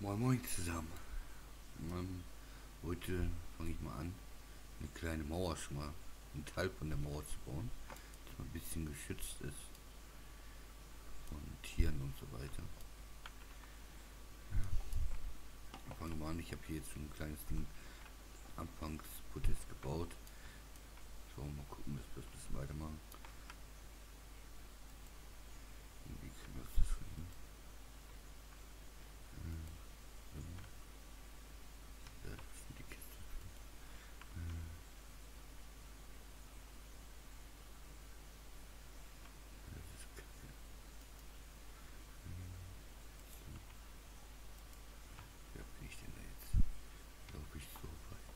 Moin Moin zusammen. Heute fange ich mal an, eine kleine Mauer schon mal, einen Teil von der Mauer zu bauen, dass man ein bisschen geschützt ist von Tieren und so weiter. Ich fange mal an, ich habe hier jetzt schon ein kleines Ding Anfangspodest gebaut. So, mal gucken, dass wir das ein bisschen weitermachen. Irgendwie kriegen wir das schon hin. Da ist die Kiste. Das ist kacke. Wer bin ich denn da jetzt? Glaube ich so weit.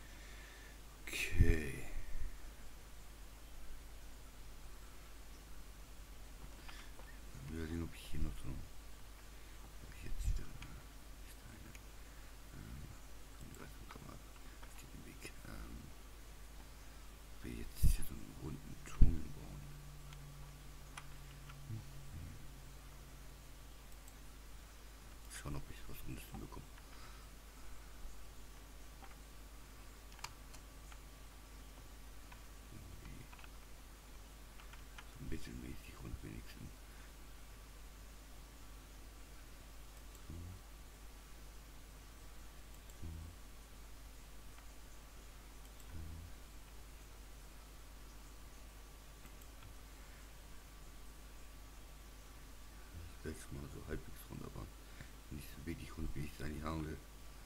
Okay. Dann überlegen, ob ich hier noch so. Habe ich jetzt wieder Steine. Komm mal. Das geht den Weg. Wir jetzt hier so einen runden Turm bauen. Schauen, ob ich was Rundes hinbekomme. Irgendwie so mittelmäßig rund wenigstens. So, so, so. Das wäre schon mal so halbwegs rund, aber nicht so wirklich rund, wie ich es eigentlich haben will.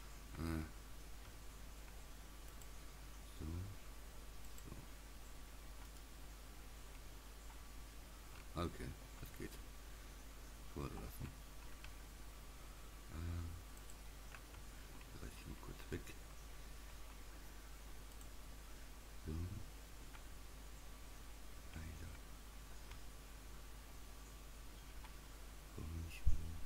So, so. Okay, das geht. So lassen. Reiß ich mal kurz weg. So. Leider. Warum nicht?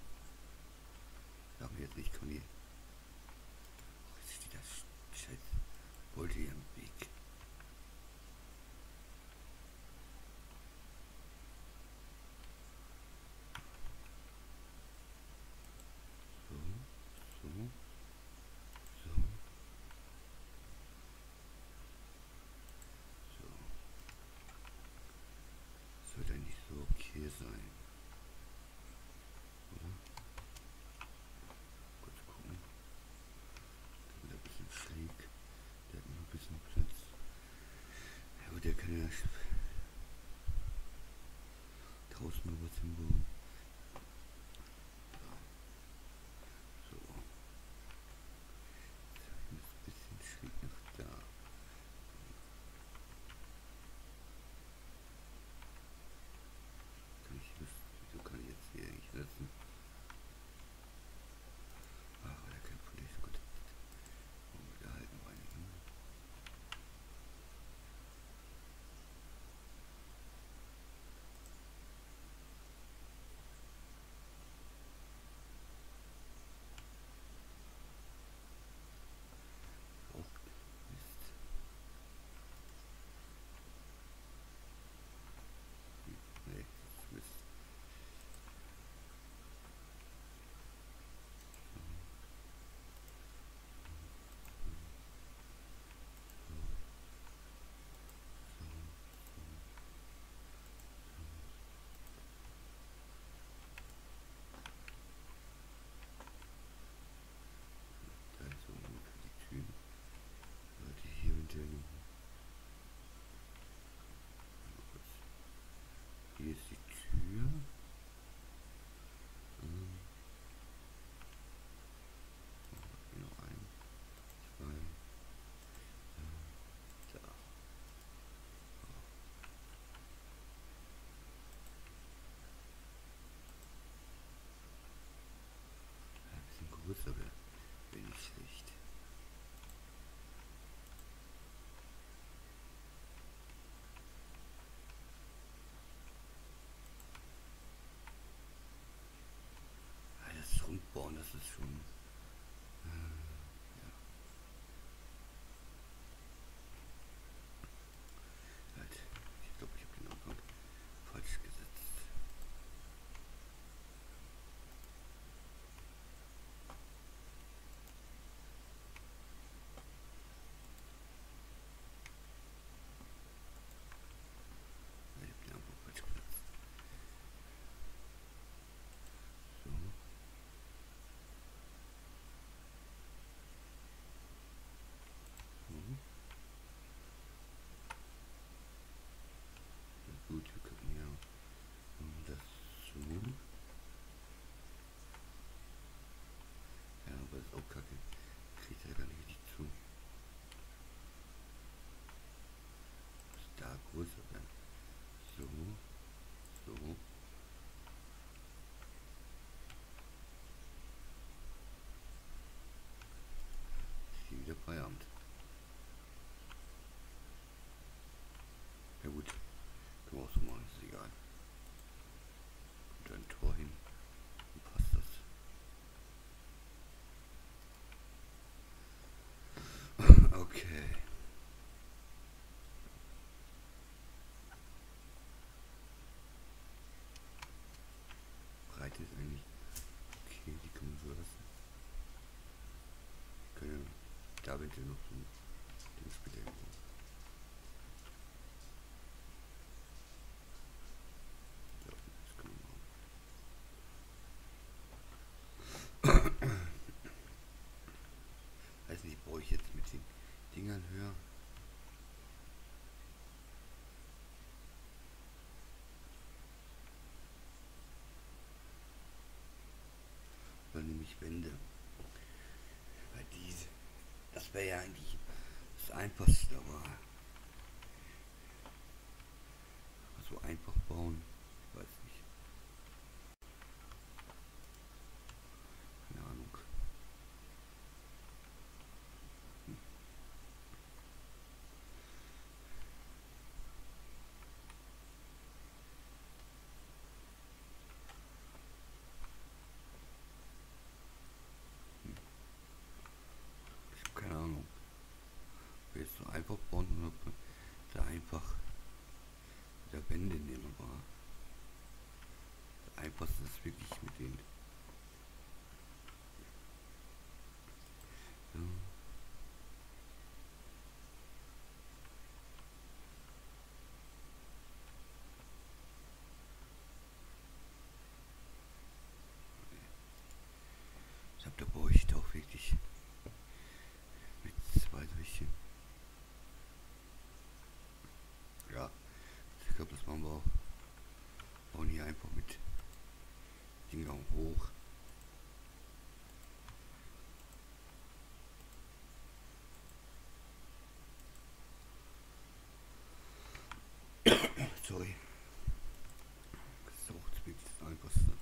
Sag mir jetzt nicht, Conny. Oh, jetzt steht das Scheiß Wollte hier im Weg. So, so, so, so. Sollte eigentlich so okay sein, oder? Kurz gucken. Der ein bisschen schräg. Der hat noch ein bisschen Platz. Ja gut, der kann ja draußen noch was hinbauen. So. Jetzt ist ein bisschen schräg nach da. Wieso kann ich jetzt hier eigentlich setzen? Ach, weil er kein Pulli ist. Gut. Und da halten wir einigen. Oh, Mist. Nee, das ist Mist. Da ist so ungefähr die Tür. Leute, hier hinter kurz. Hier ist die Tür. Hier noch ein, zwei, da. Ein bisschen größer wäre nicht schlecht. Das Rundbauen, das ist schon. Ja, halt. Ich glaube, ich habe den Anfang falsch gesetzt. Seite ist eigentlich okay, die können wir so lassen. Können da bitte noch so den Spiel. Ja, das können wir machen. Weiß nicht, brauche ich jetzt mit den Dingern höher? Oder nehme ich Wände? Weil diese, das wäre ja eigentlich das Einfachste, aber so einfach bauen, weiß nicht. Keine Ahnung. Ich habe keine Ahnung. Ob wir jetzt so einfach bauen oder ob wir da einfach wieder Wände nehmen, aber das Einfachste ist wirklich mit den. Ja. Ich glaube, da brauche ich doch wirklich mit zwei solchen. Ja, ich glaube, das machen wir auch. Bauen hier einfach mit Dingern hoch. Sorry. Das ist auch wirklich das Einfachste.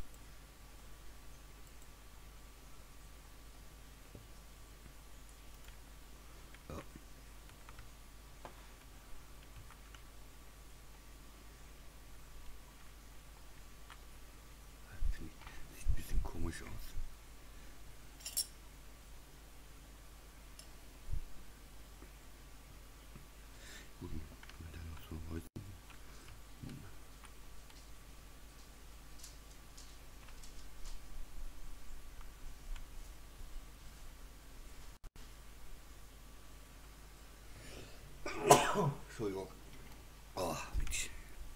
Ja. Finde ich, sieht ein bisschen komisch aus. Gut, wenn da noch so Häuser. Entschuldigung. Oh, Mensch.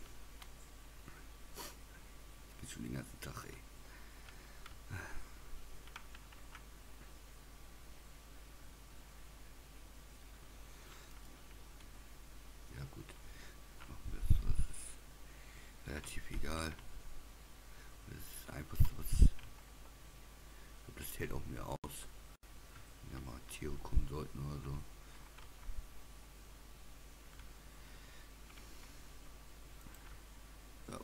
Geht schon den ganzen Tag, ey. Ja gut, machen wir das so. Das ist relativ egal. Das ist einfach so was. Ich glaube, das hält auch mehr aus. Wenn da mal Tiere kommen sollten oder so. Ja.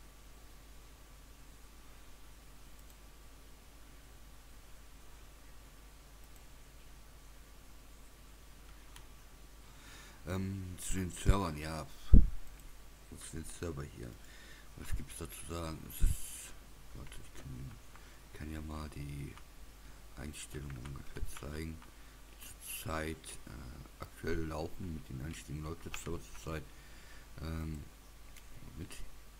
Zu den Servern, ja. Zu den Server hier. Was gibt es da zu sagen? Es ist. Warte, ich kann ja mal die Einstellungen ungefähr zeigen. Zurzeit aktuell laufen mit den Einstellungen läuft jetzt aber zurzeit mit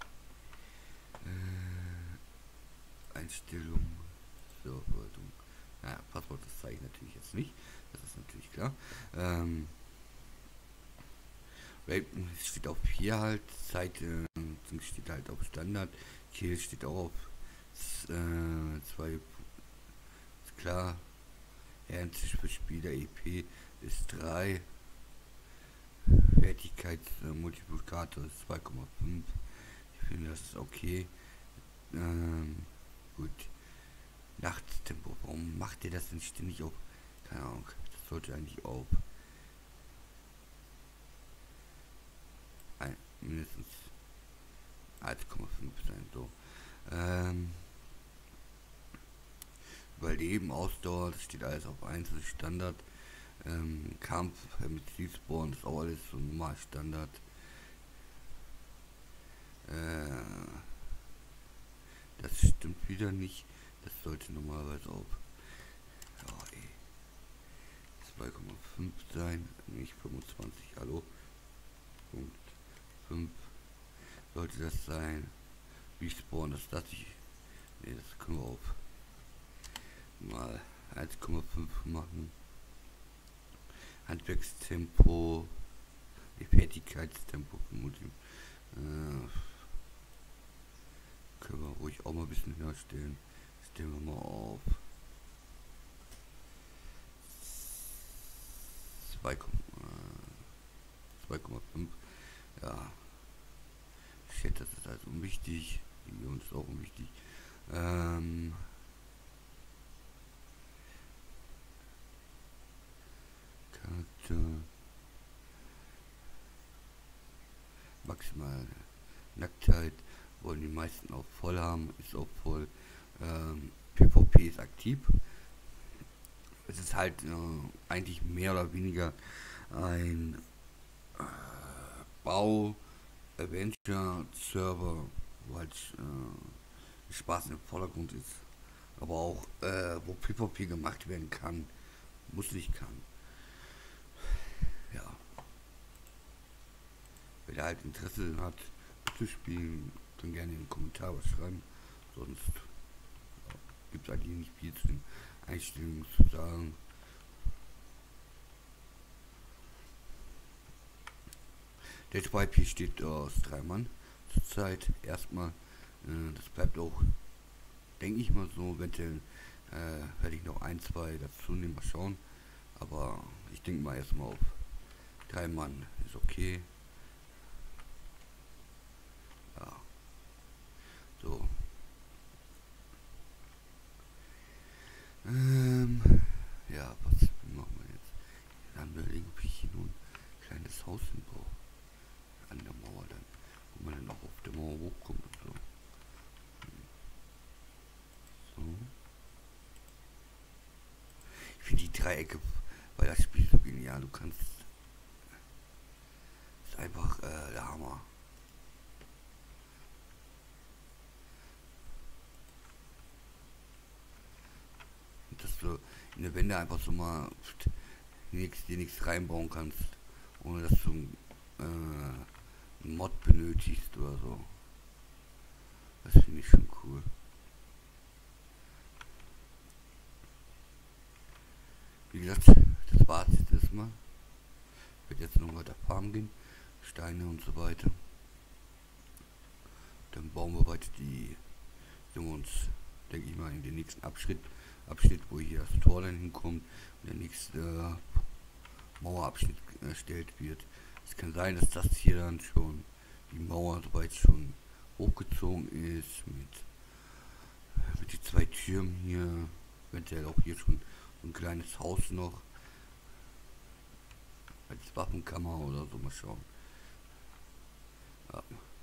Einstellungen zur Verwaltung. Naja, Passwort, das zeige ich natürlich jetzt nicht. Das ist natürlich klar. Es steht auf 4 halt, Zeit steht halt auf Standard, Kill steht auch auf 2, ist klar. Ernst für Spieler EP ist 3. Fertigkeitsmultiplikator ist 2,5. Ich finde das ist okay. Gut. Nachttempo. Warum macht ihr das denn ständig auf? Keine Ahnung. Das sollte eigentlich auf mindestens 1,5 sein. So. Überleben, Ausdauer, das steht alles auf 1, das ist Standard. Kampf mit Spawn ist auch alles so normal Standard. Das stimmt wieder nicht. Das sollte normalerweise auf 2,5 sein, nicht 25. Hallo. Punkt 5 sollte das sein. Respawn, das lasse ich Ne, das können wir auf mal 1,5 machen. Handwerkstempo, die Fertigkeitstempo vermutlich. Können wir ruhig auch mal ein bisschen höher stellen. Stellen wir mal auf 2,5. Ja, shit, das ist halt unwichtig. Die Million ist auch unwichtig. Charakter. Maximal Nacktheit wollen die meisten auch voll haben, ist auch voll. PvP ist aktiv. Es ist halt eigentlich mehr oder weniger ein Bau-Adventure-Server, wo halt Spaß im Vordergrund ist. Aber auch wo PvP gemacht werden kann, muss nicht kann. Ja. Wer da halt Interesse hat zu spielen, dann gerne in den Kommentar was schreiben. Sonst gibt es eigentlich nicht viel zu den Einstellungen zu sagen. Der Tribe hier steht aus 3 Mann zurzeit. Erstmal, das bleibt auch, denke ich mal so. Eventuell werde ich noch 1, 2 dazu nehmen, mal schauen. Aber ich denke mal erstmal auf 3 Mann ist okay. Ja. So. Ja, was machen wir jetzt? Dann überlegen, ob ich hier nun ein kleines Haus hinbaue. An der Mauer dann. Wo man dann auch auf der Mauer hochkommt und so. So. Ich finde die Dreiecke bei das Spiel so genial. Du kannst. Ist einfach der Hammer. Dass du in der Wände einfach so mal dir nichts reinbauen kannst, ohne dass du einen Mod benötigst oder so. Das finde ich schon cool. Wie gesagt, das war's jetzt erstmal. Ich werde jetzt noch weiter farmen gehen, Steine und so weiter. Dann bauen wir weiter die, sehen wir uns, denke ich mal, in den nächsten Abschnitt, wo hier das Tor dann hinkommt und der nächste Mauerabschnitt erstellt wird. Es kann sein, dass das hier dann schon die Mauer soweit schon hochgezogen ist mit die 2 Türmen hier, eventuell auch hier schon ein kleines Haus noch als Waffenkammer oder so, mal schauen. Ja.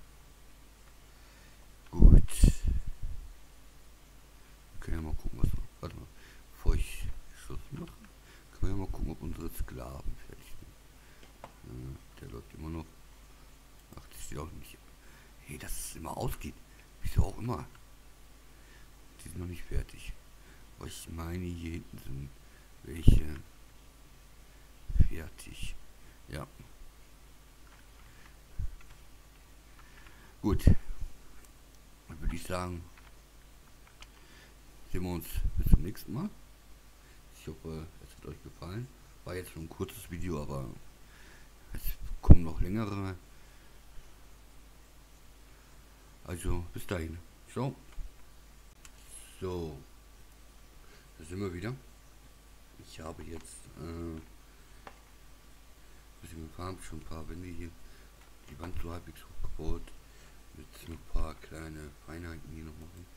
Gut. Wir können ja mal gucken, was noch. Warte mal, bevor ich Schluss mache, können wir ja mal gucken, ob unsere Sklaven fertig sind. Der läuft immer noch. Ach, das steht auch nicht. Hey, dass es immer ausgeht. Wieso auch immer. Die sind noch nicht fertig. Aber ich meine, hier hinten sind welche fertig. Ja. Gut. Dann würde ich sagen, sehen wir uns bis zum nächsten Mal. Ich hoffe, es hat euch gefallen. War jetzt schon ein kurzes Video, aber es kommen noch längere. Also, bis dahin. Ciao. So. Da sind wir wieder. Ich habe jetzt schon ein paar Wände hier. Die Wand so halbwegs hochgebaut. Jetzt ein paar kleine Feinheiten hier noch machen.